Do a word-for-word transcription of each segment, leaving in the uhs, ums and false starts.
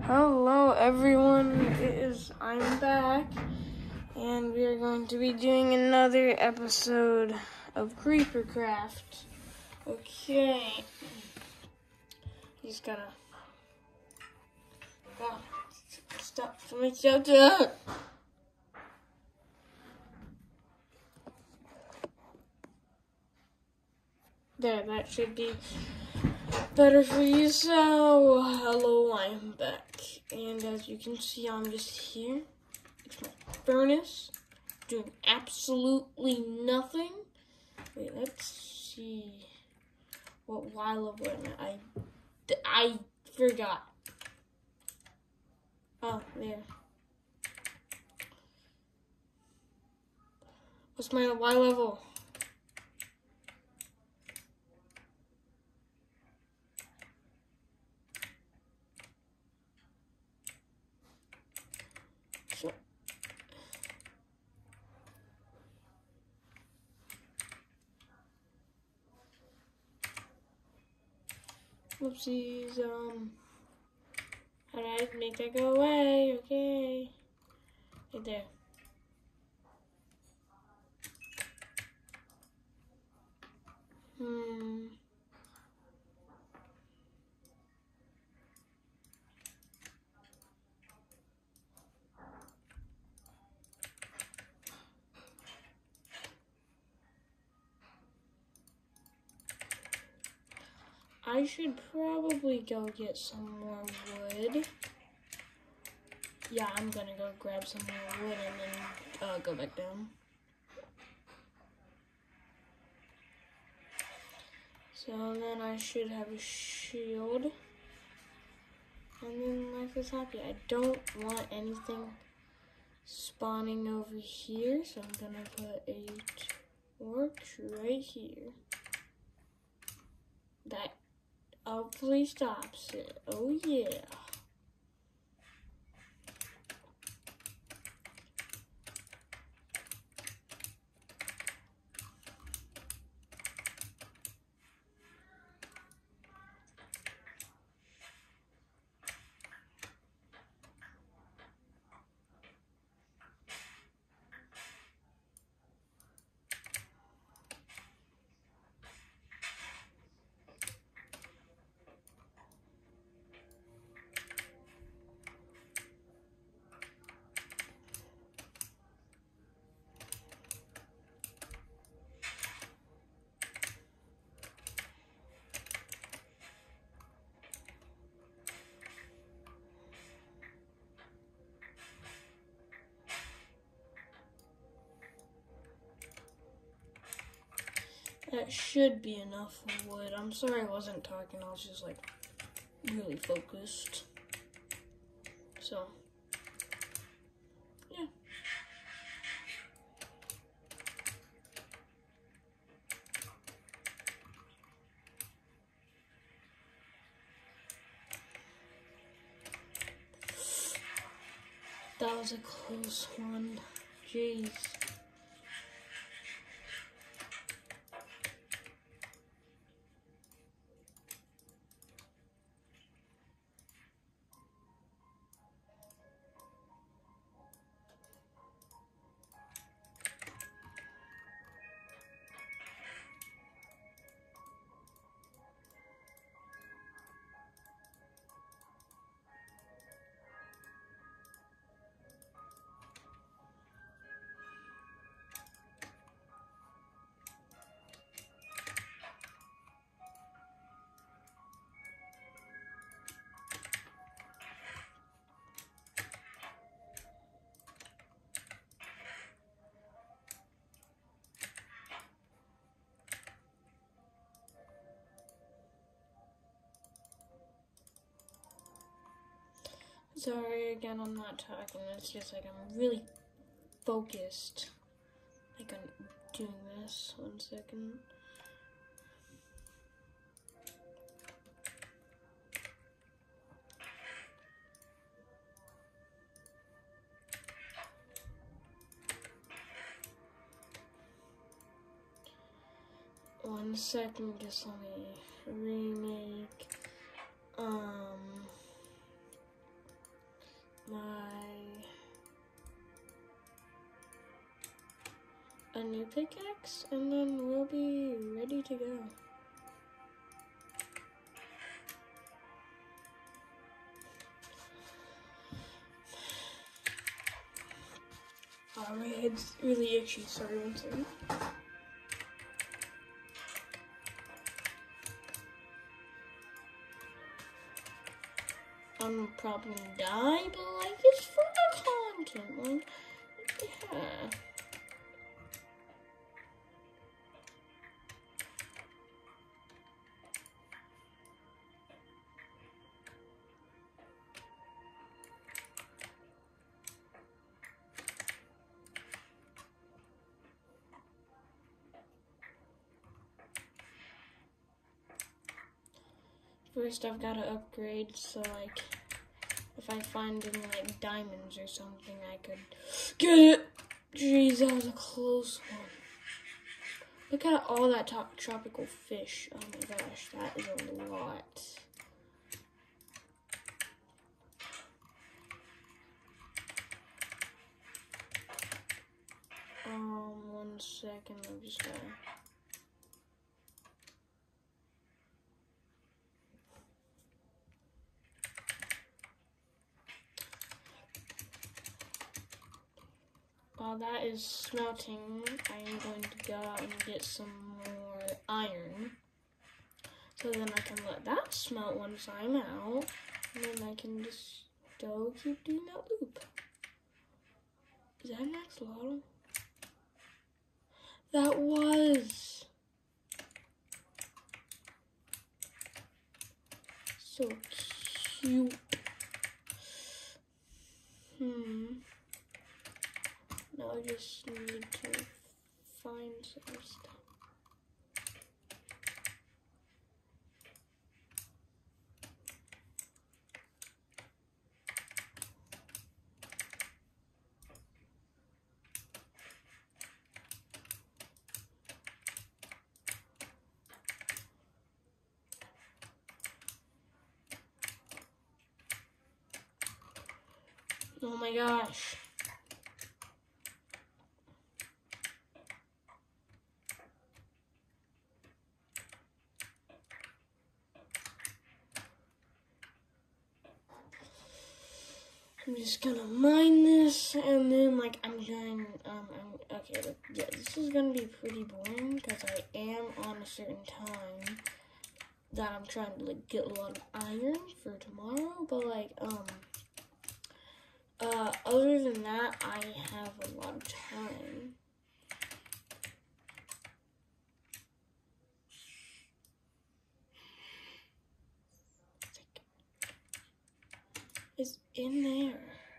Hello everyone, it is I'm back, and we are going to be doing another episode of Creepercraft. Okay, he's gotta oh, stop, somebody stop that. There, that should be better for you. So, hello, I'm back, and as you can see, I'm just here. It's my furnace, doing absolutely nothing. Wait, let's see what while of what I I forgot. Oh, there. What's my Y level? Whoopsies, um, how did I make that go away? Okay, right there. Hmm. I should probably go get some more wood. Yeah, I'm gonna go grab some more wood and then uh, go back down. So then I should have a shield. And then life is happy. I don't want anything spawning over here, so I'm gonna put a torch right here. That hopefully stops it. Oh yeah. That should be enough wood. I'm sorry I wasn't talking. I was just like really focused. So, yeah. That was a close one. Jeez. Sorry again, I'm not talking. It's just like I'm really focused. Like I'm doing this. One second. One second, just let me remake. Um. a new pickaxe, and then we'll be ready to go. Oh, my head's really itchy. Sorry, one second. I'm probably gonna die, but like it's for the content. Like, yeah. First, I've got to upgrade, so like, if I find any like diamonds or something, I could get it. Jeez, that was a close one. Look at all that top tropical fish. Oh my gosh, that is a lot. Um, one second, I'm just gonna. While that is smelting, I am going to go out and get some more iron. So then I can let that smelt once I'm out. And then I can just go keep doing that loop. Is that an axolotl? That was. So cute. Hmm. Now I just need to find some stuff. Oh my gosh. I'm just gonna mine this, and then like I'm going, um, I'm, okay, look, yeah, this is gonna be pretty boring because I am on a certain time that I'm trying to like get a lot of iron for tomorrow, but like, um, uh, other than that, I have a lot of time. It's in there.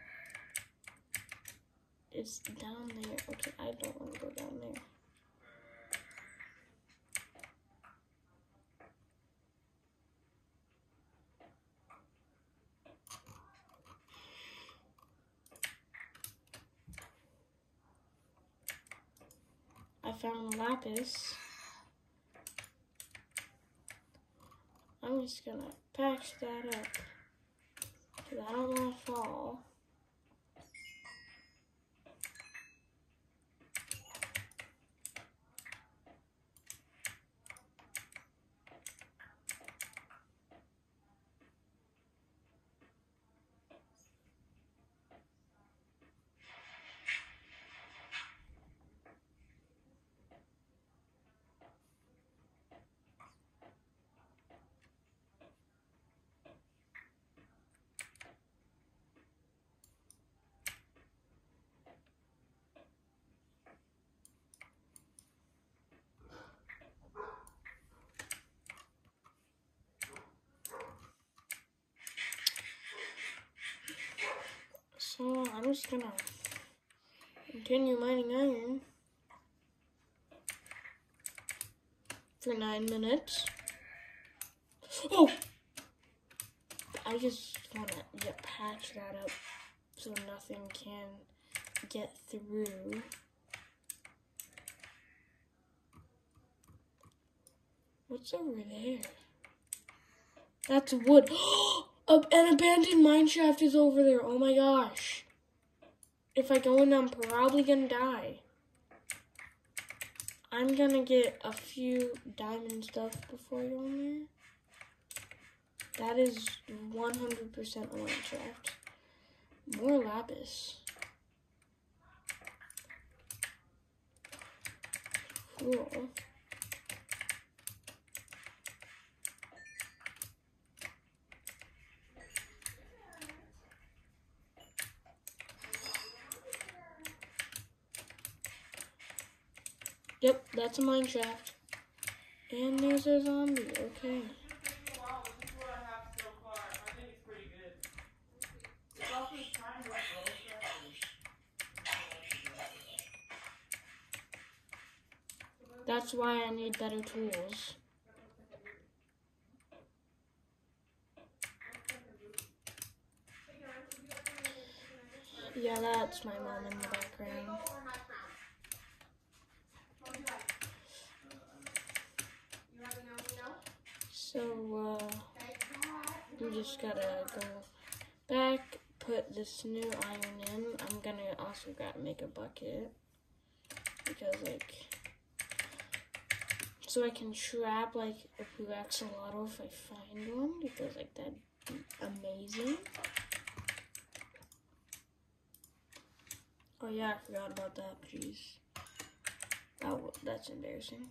It's down there. Okay, I don't want to go down there. I found lapis. I'm just gonna patch that up. Because I don't want to fall. So I'm just gonna continue mining iron for nine minutes. Oh! I just wanna yeah, patch that up so nothing can get through. What's over there? That's wood. An abandoned mineshaft is over there. Oh my gosh. If I go in, I'm probably gonna die. I'm gonna get a few diamond stuff before I go in there. That is one hundred percent a Minecraft. More lapis. Cool. Yep, that's a Minecraft. And there's a zombie, okay. That's why I need better tools. Yeah, that's my mom in the background. So, uh, we just gotta go back, put this new iron in. I'm gonna also gotta make a bucket. Because, like, so I can trap, like, a blue axolotl if I find one. Because, like, that'd be amazing. Oh, yeah, I forgot about that. Jeez. Oh, that's embarrassing.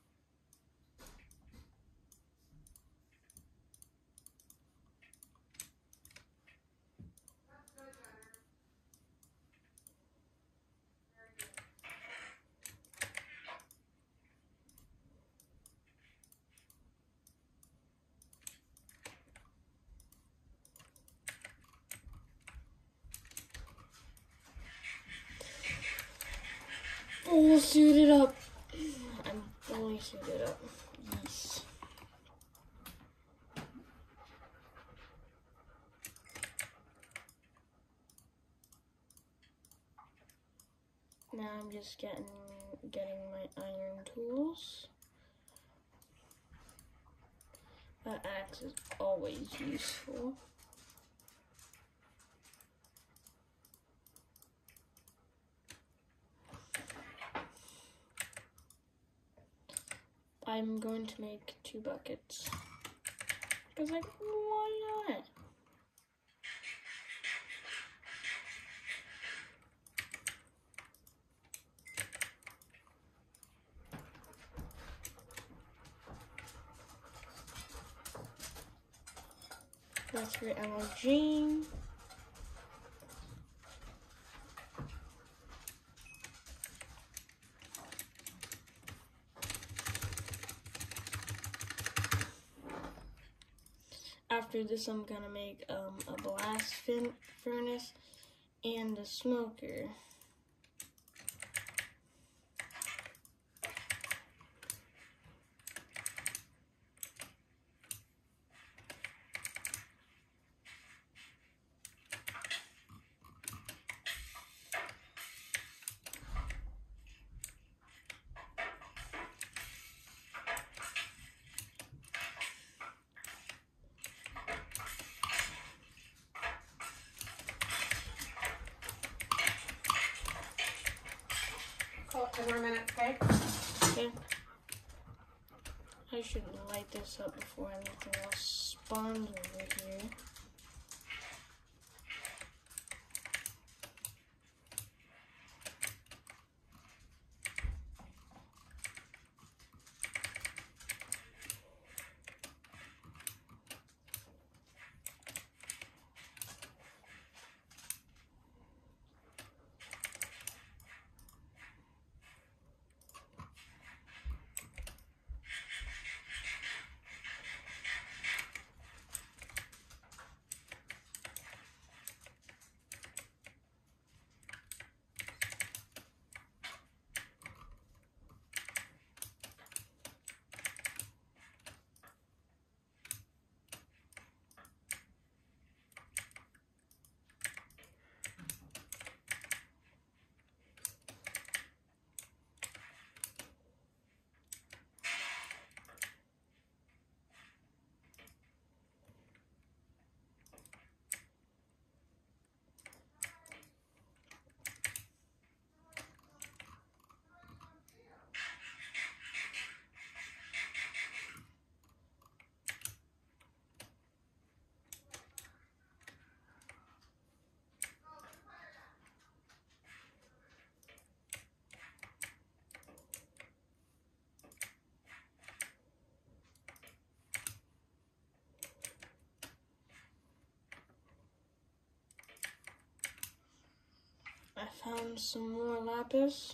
All suited up. I'm fully suited up. Yes. Now I'm just getting getting my iron tools. That axe is always useful. I'm going to make two buckets. Because, like, why not? That's for L G. After this, I'm gonna make um, a blast fin furnace and a smoker. Ten more minutes, okay? Okay. I should light this up before anything else spawns over here. I found some more lapis.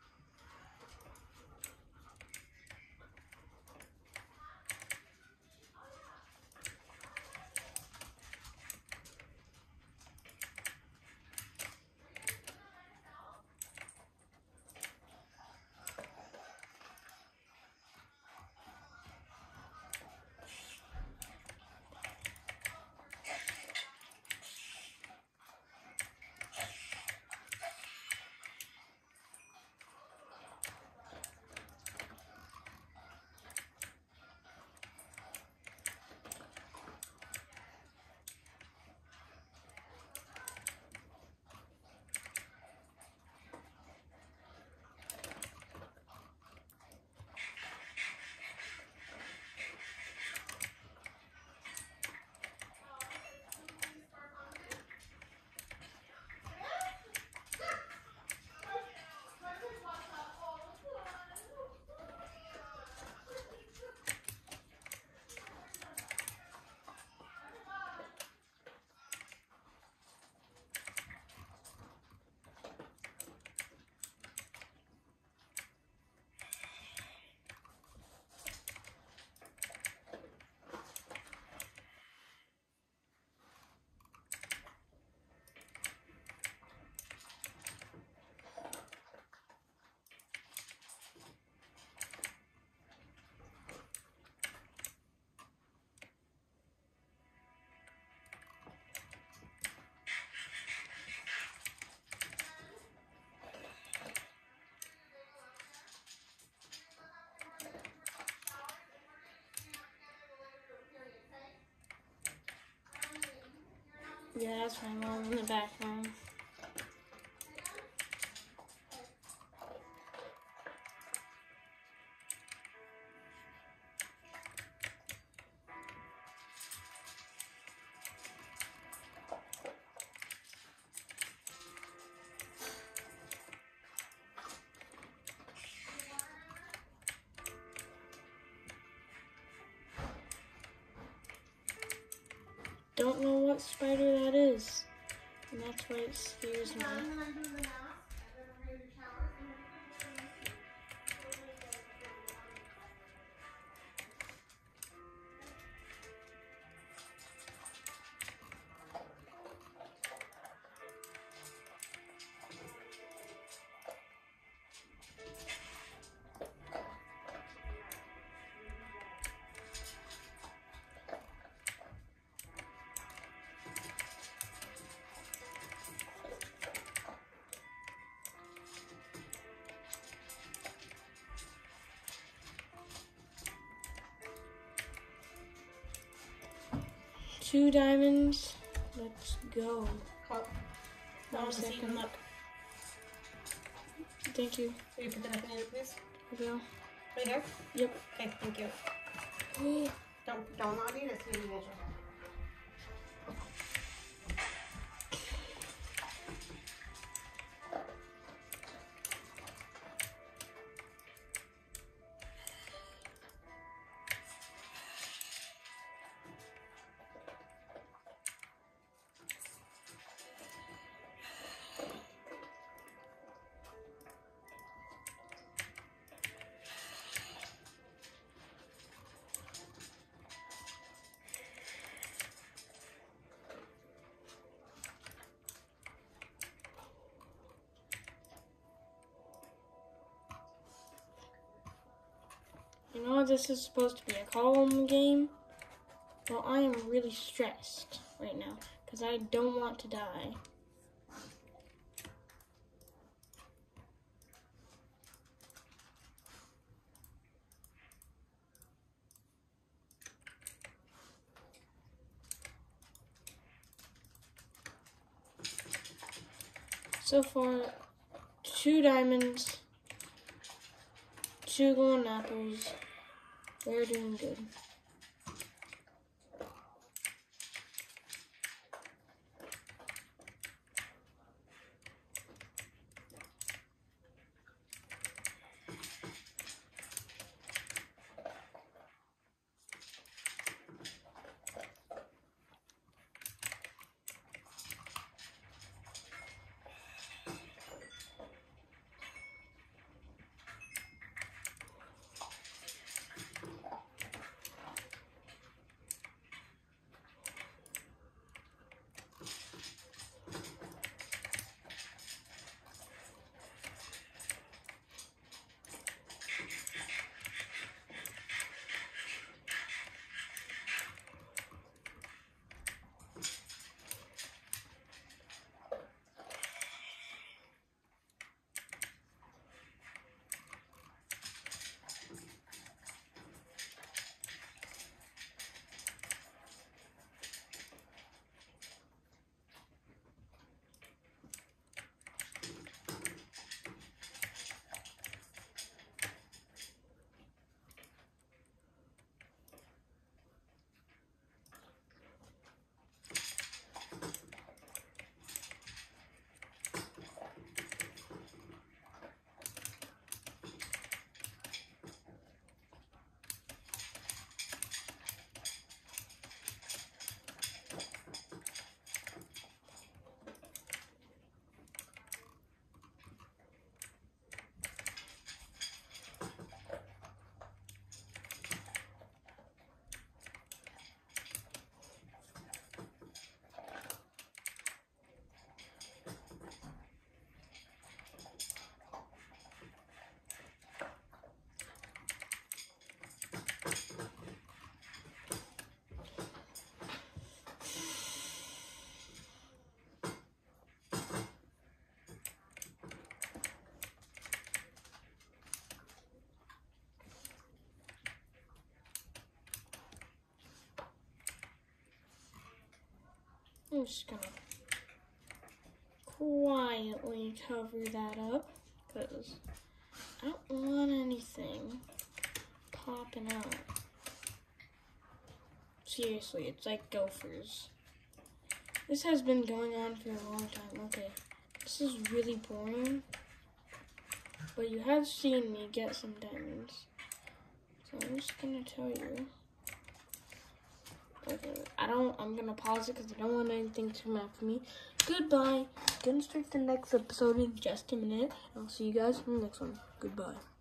Yeah, that's my mom in the background. Don't know what spider that is, and that's why it scares me. Two diamonds. Let's go. Oh, One second. Look. Thank you. Will you put the knife in it, please? I will. Right here? Yep. Okay, thank you. Don't, don't not eat it, so you measure. You know this is supposed to be a calm game? Well, I am really stressed right now because I don't want to die. So far, two diamonds, two golden apples. We're doing good. I'm just gonna quietly cover that up because I don't want anything popping out. Seriously, it's like gophers. This has been going on for a long time. Okay, this is really boring, but you have seen me get some diamonds. So I'm just gonna tell you. Okay, I don't, I'm gonna pause it because I don't want anything to come out for me. Goodbye. Gonna start the next episode in just a minute. I'll see you guys in the next one. Goodbye.